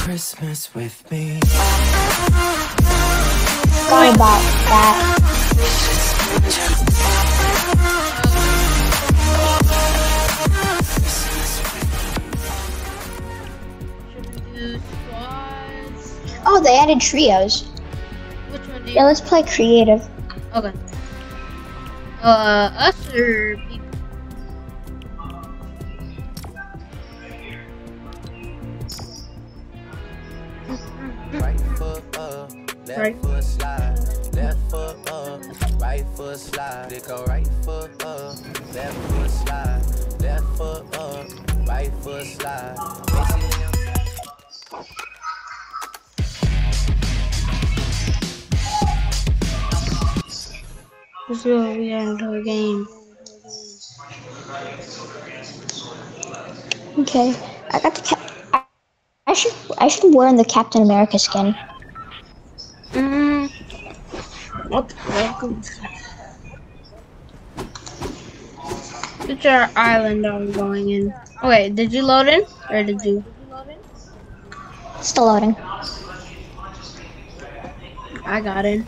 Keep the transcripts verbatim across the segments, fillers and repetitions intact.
Christmas with me. Sorry about that. Oh, they added trios. Which one do you? Yeah, let's play creative. Okay. Uh, us or people? Right foot up, left Right. foot slide. Left foot up, right foot slide. They go right foot up, left foot slide. Left foot up, right foot slide. Basically, I'm Let's do it. We got into a game. Okay, I got the cap. I, I should I should wear the Captain America skin. Mm. What the fuck? Which our island are we going in? Oh, wait, did you load in? Or did you? Still loading. I got in.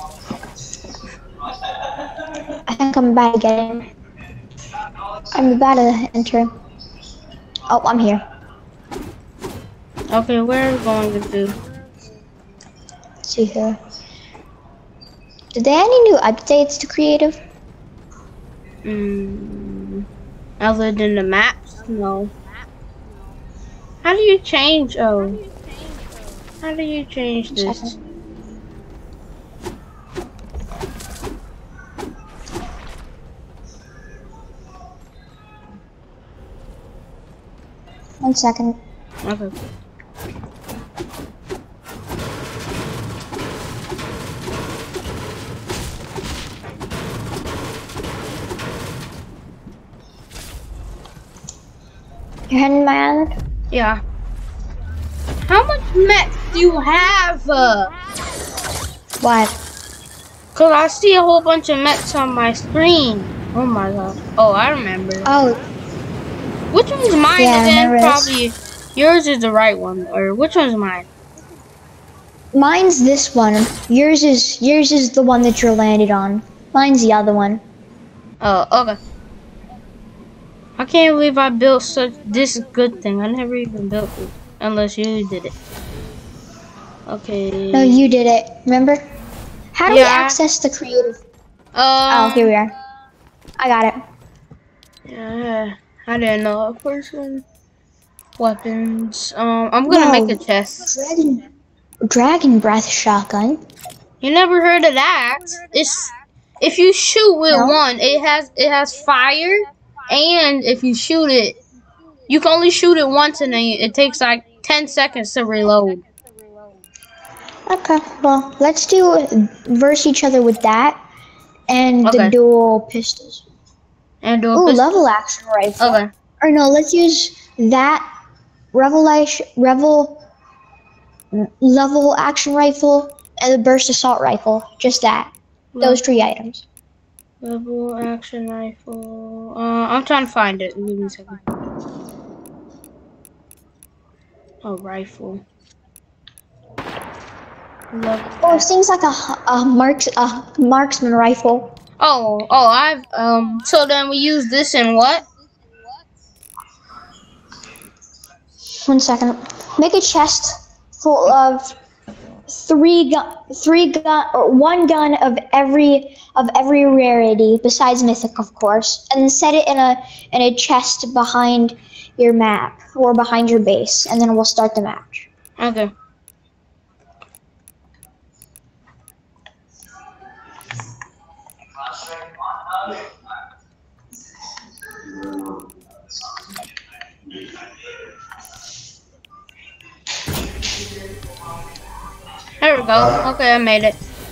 I think I'm about to get in. I'm about to enter. Oh, I'm here. Okay, where are we going to do? Let's see here. Did they add any new updates to creative? Mm, other than the maps? No. How do you change? Oh. How do you change this? Second. One second. Okay. You're heading to my island? Yeah. How much mech do you have? Uh, What? Cause I see a whole bunch of mechs on my screen. Oh my god. Oh, I remember. Oh, Which one's mine Yeah, I again? remember Probably yours is the right one. Or which one's mine? mine's this one. Yours is yours is the one that you're landed on. Mine's the other one. Oh, okay. I can't believe I built such this good thing. I never even built it. Unless you did it. Okay. No, you did it. Remember? How do we Yeah. access the creative? Um, Oh, here we are. I got it. Yeah, I didn't know. First one, weapons. Um, I'm gonna Whoa. make a chest. Dragon, dragon breath shotgun. You never heard of that? It's if you shoot with No. one, it has it has fire, and if you shoot it, you can only shoot it once, and then it takes like ten seconds to reload. Okay, well, let's do verse each other with that and Okay. the dual pistols. And do a Ooh, pistol. level action rifle. Okay. Or no, let's use that revelation revel level action rifle and the burst assault rifle. Just that. Those three items. Level action rifle. Uh, I'm trying to find it. Give me a second. Oh, rifle. Level. Oh, it seems like a, a marks a marksman rifle. Oh, oh, I've um. So then we use this in what? One second. Make a chest full of three gun, three gun, or one gun of every of every rarity besides mythic, of course, and then set it in a in a chest behind your map or behind your base, and then we'll start the match. Okay. There we go. Okay, I made it.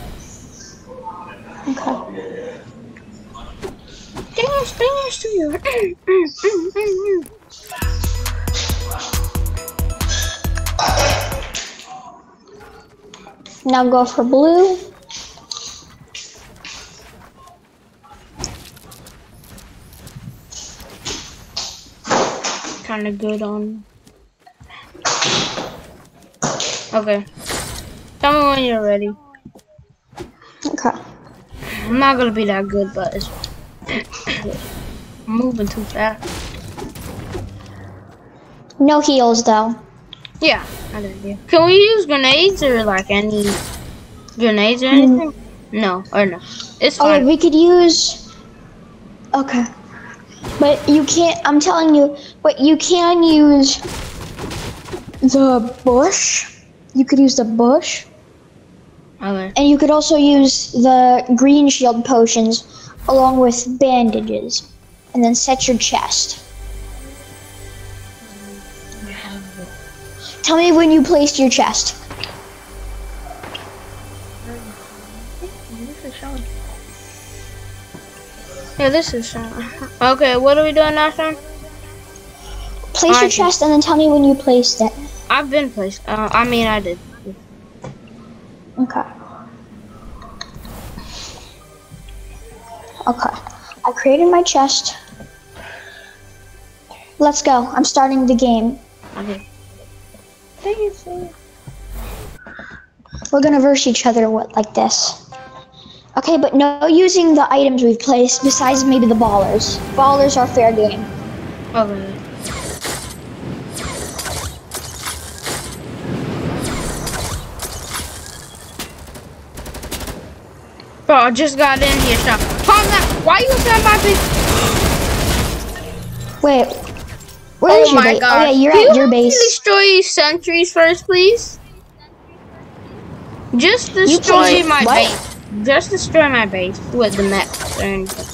Okay. Dance, dance to you. Now go for blue. Kind of good on. Okay. Tell me when you're ready. Okay. I'm not gonna be that good, but it's I'm moving too fast. No heals though. Yeah, I did. Yeah. Can we use grenades or like any grenades or anything? Mm. No, or no. It's fine. Okay, we could use. Okay. But you can't. I'm telling you. But you can use the bush. You could use the bush. Okay. And you could also use the green shield potions along with bandages, and then set your chest. Tell me when you placed your chest. Yeah, this is showing. Okay, what are we doing now, Sean? Place your chest and then tell me when you placed it. I've been placed. Uh, I mean, I did. Okay. Okay. I created my chest. Let's go. I'm starting the game. Okay. We're gonna verse each other with, like this. Okay, but no using the items we've placed besides maybe the ballers. Ballers are fair game. Okay. Bro, I just got in here, Sean. Calm down. Why you inside my base? Wait. Where is oh your my base? God. Oh yeah, you're Can at you your base. Destroy sentries first, please. Just destroy my what? base. Just destroy my base with the mechs or anything.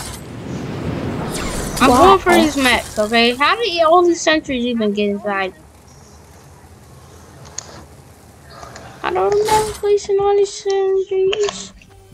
I'm wow. going for these mechs, okay? How did all these sentries even get inside? I don't remember placing all these sentries.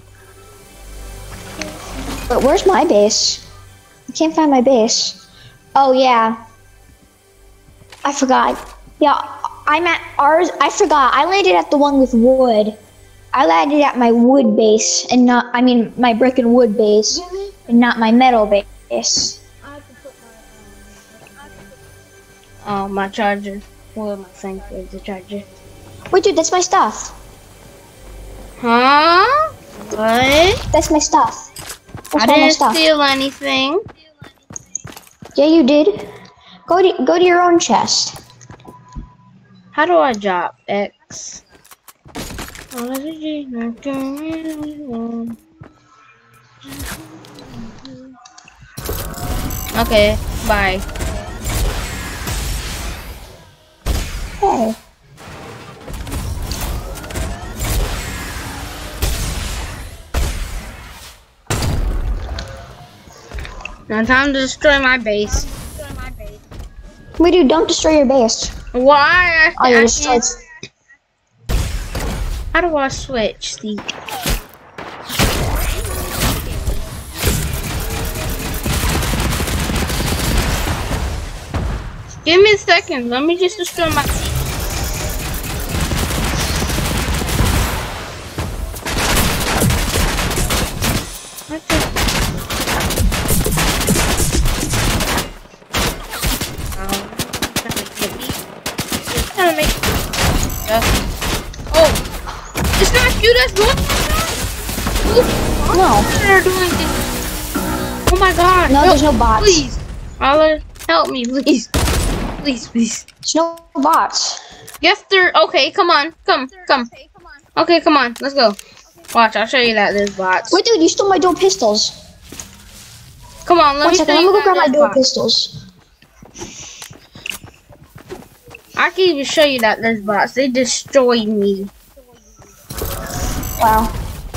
But where's my base? I can't find my base. Oh yeah. I forgot. Yeah, I'm at ours. I forgot. I landed at the one with wood. I landed at my wood base and not, I mean, my brick and wood base and not my metal base. Oh, my charger. Well, my thing for the charger. Wait, dude, that's my stuff. Huh? What? That's my stuff. That's I all didn't my stuff. steal anything. Yeah, you did. Go to, go to your own chest. How do I drop X? Okay, bye. Hey. Now time to destroy my base. Wait, dude, don't destroy your base. Why? I, Oh, you I destroyed. How do I switch the? Give me a second. Let me just destroy my. It's not you that's doing this. No. They're doing this. Oh my God. No, there's no bots. Please. Allah, help me, please. Please, please. There's no bots. Yes, there. Okay, come on. Come, come. Okay, come on. Let's go. Watch, I'll show you that there's bots. Wait, dude, you stole my dual pistols. Come on, let One me second, show I'm you gonna go that grab my there's dual bots. pistols. I can even show you that there's bots. They destroyed me. Wow.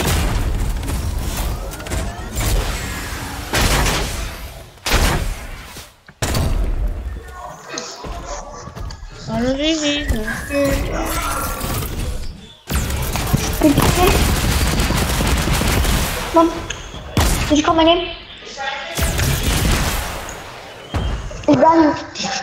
Mom, did you call my name? It's done.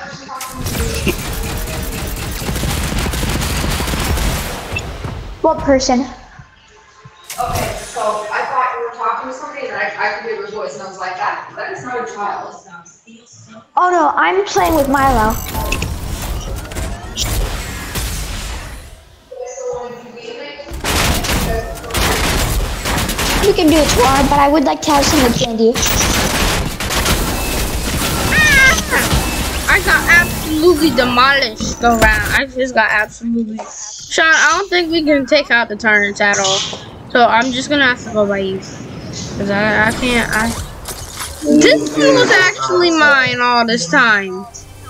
What person? Okay, so I thought you were talking to somebody and I, I could hear your voice and I was like, that, that is not a child. Oh no, I'm playing with Milo. we can do it tomorrow, but I would like to have some of the candy. I got absolutely demolished the round. I just got absolutely. Sean, I don't think we can take out the turrets at all. So I'm just gonna have to go by you. Cause I, I can't, I. This one was actually mine all this time.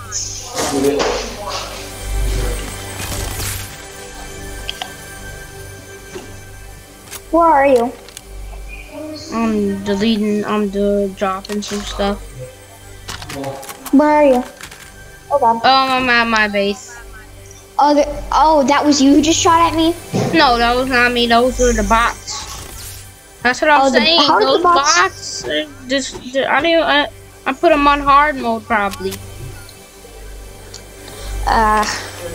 Where are you? I'm deleting, I'm the dropping some stuff. Where are you? Oh God. Um, I'm at my base. Oh, the, oh, that was you who just shot at me? No, that was not me. Those were the bots. That's what I'm Oh, the- saying. how are the Those bots- bots, are just I didn't. I, I put them on hard mode probably. Uh.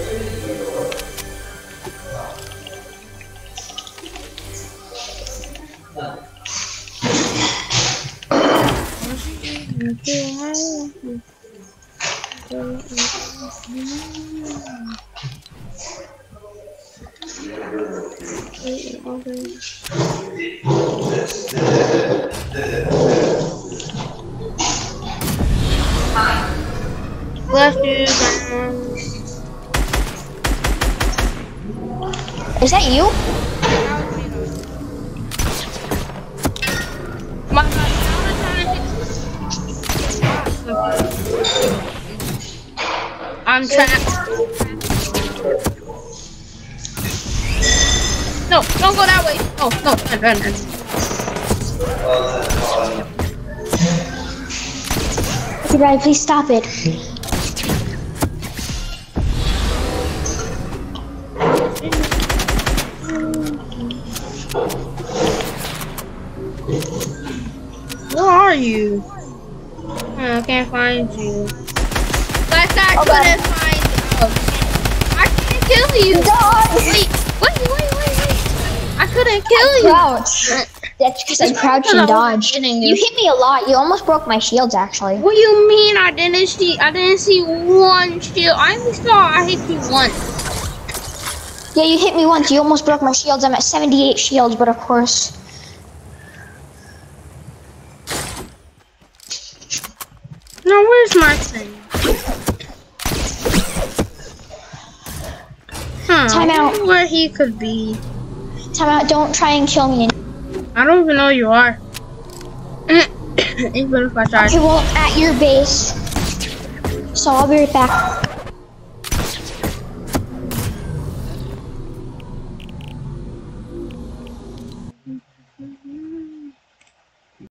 Left you. Is that you? My I'm trapped. No, don't go that way. Oh, no, run, run, run. Okay, Brad, please stop it. Where are you? Oh, I can't find you. Like I Oh, couldn't find you. Oh, I can't kill you. Wait, wait, wait, wait, wait. I couldn't kill you. Crouch. That's because I crouched and dodged. You hit me a lot. You almost broke my shields, actually. What do you mean I didn't see? I didn't see one shield. I only saw I hit you once. Yeah, you hit me once. You almost broke my shields. I'm at seventy-eight shields, but of course. Now where's my thing? Huh, Time out. I wonder where he could be. Time out. Don't try and kill me. I don't even know you are. Even if I tried. Okay, well, at your base. So I'll be right back.